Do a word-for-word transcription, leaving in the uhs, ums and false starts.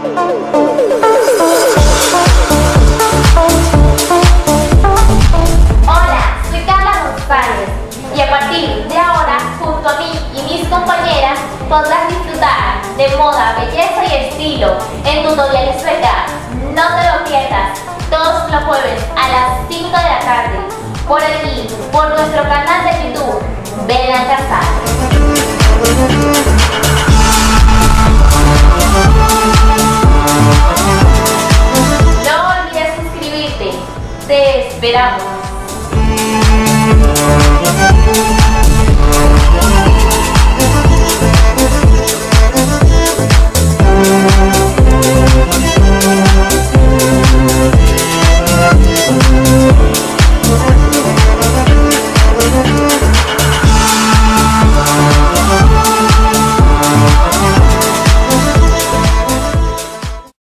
Hola, soy Carla González y a partir de ahora, junto a mí y mis compañeras, podrás disfrutar de moda, belleza y estilo en Tutoriales Becca. No te lo pierdas, todos los jueves a las cinco de la tarde, por aquí, por nuestro canal de YouTube, Ven a Casar. No olvides suscribirte, te esperamos.